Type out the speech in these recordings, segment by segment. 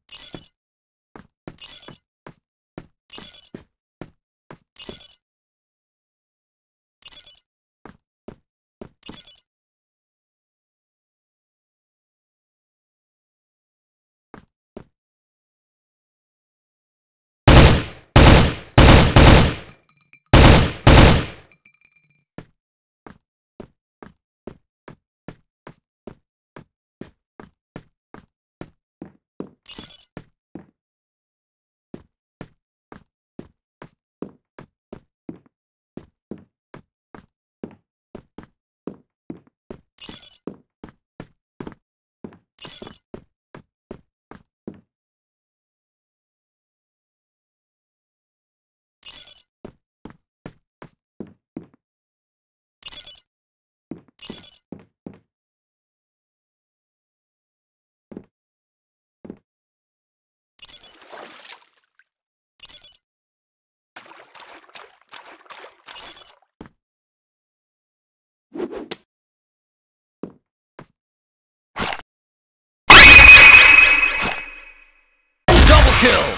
Kill!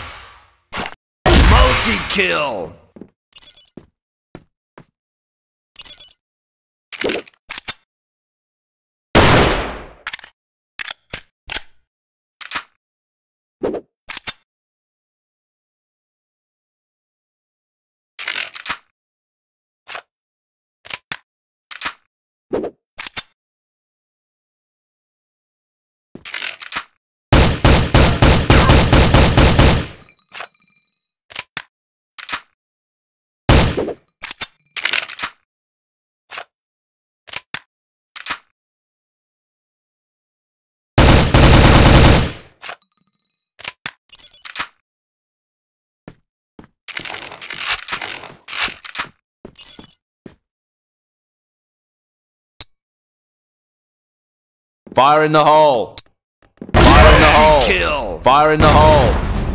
Multi-kill! Fire in the hole! Fire in the hole! Kill! Fire in the hole!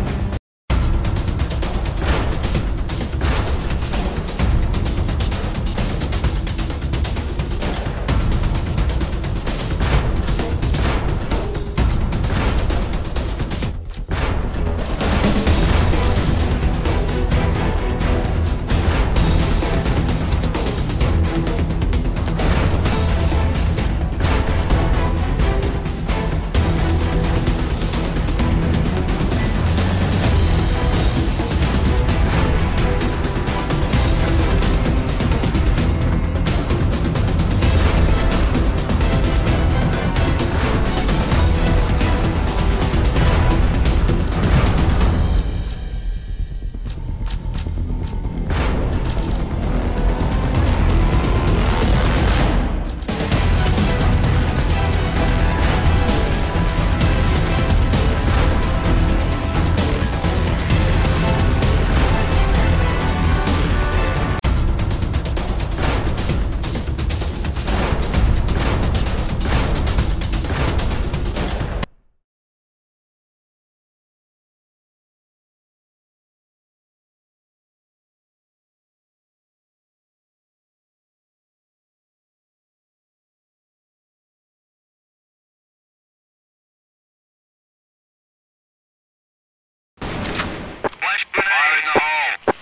Fire in the hole!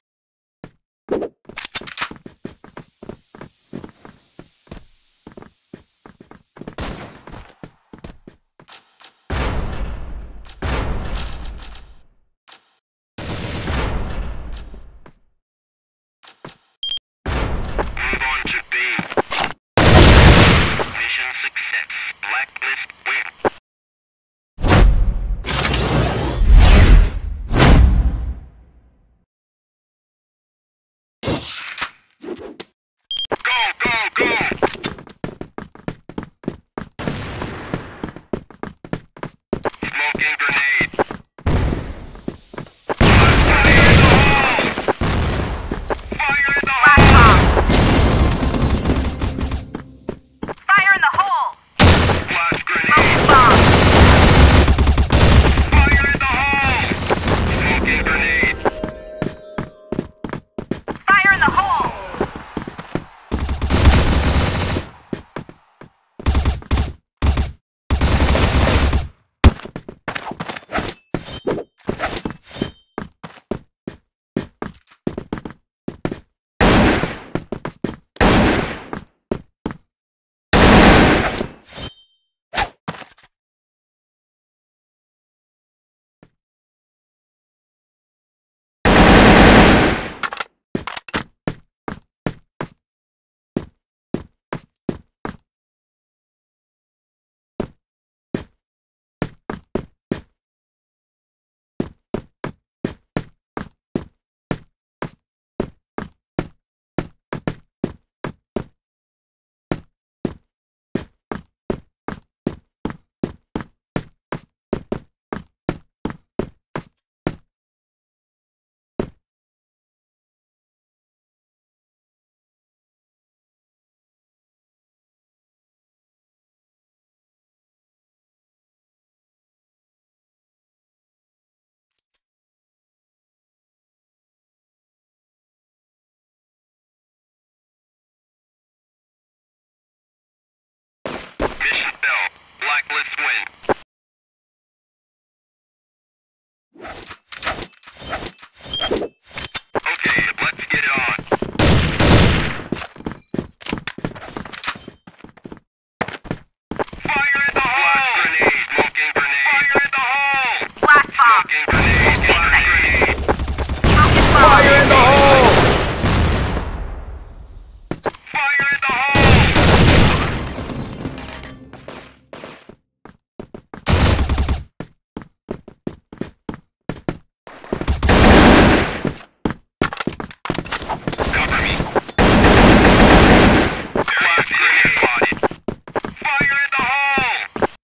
Move on to B. Mission success. Blacklist win. Smoking grenade. Fire in the hole! Fire in the hole! Flash grenade. Blacklist win. Okay, let's get it on. Fire in the hole! Flash grenade! Smoking grenade! Fire in the hole! Blast bomb! Smoking grenade! Flash grenade! Smoking bomb! Fire in the hole! Fire in the hole! Cover me. Flash grenade spotted. Fire in the hole!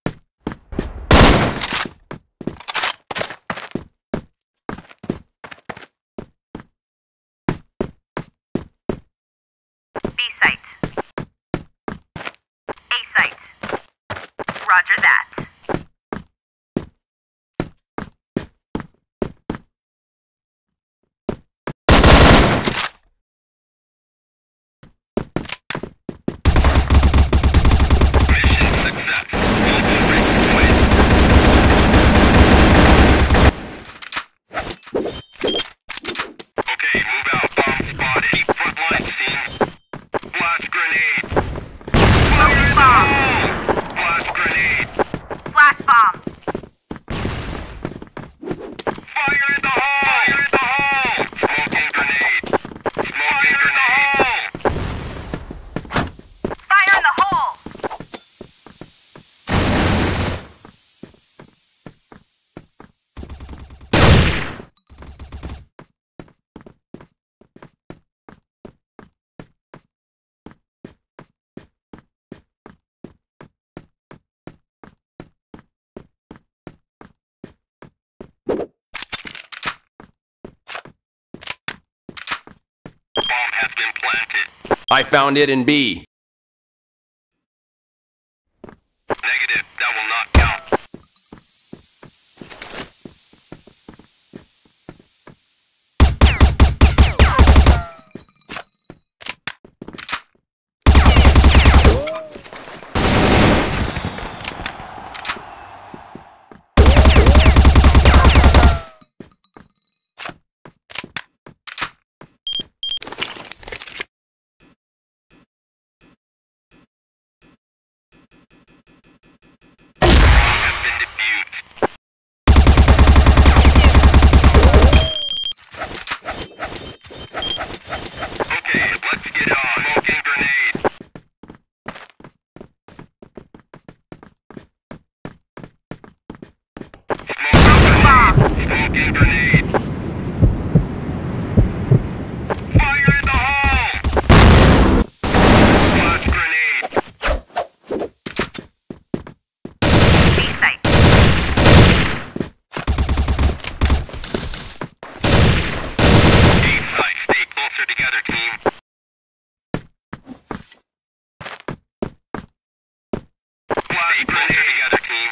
B site. A site. Roger that. Mission success. Global Rift win. Okay, move out. Bomb spotted. Keep front lines, team. Flash grenade. Fire in the hole! Flash grenade. Flash bomb! Fire in the hole! Fire in the hole! Smoking grenade. Smoking grenade. Fire in the hole! Bomb has been planted. I found it in B. Negative. That will not count. Has been defused. Okay, let's get on. Smoking grenade. Smoking grenade. Fire in the hole! Flash grenade. B site. A site, stay closer together, team. Stay closer together, team.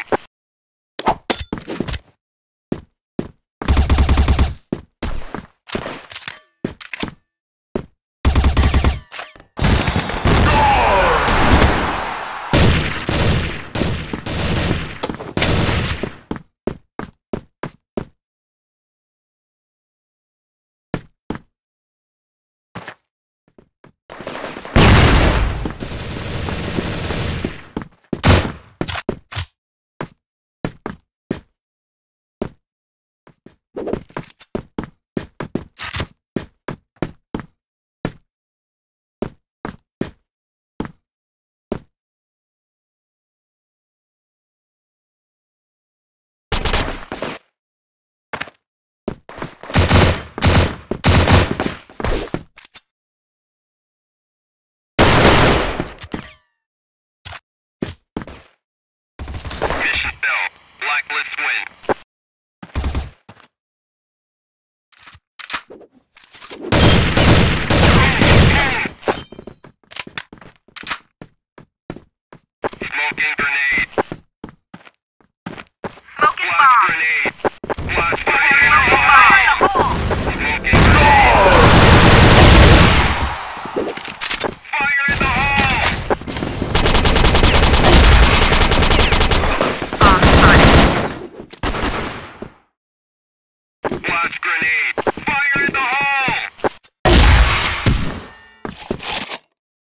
Mission failed. Blacklist win.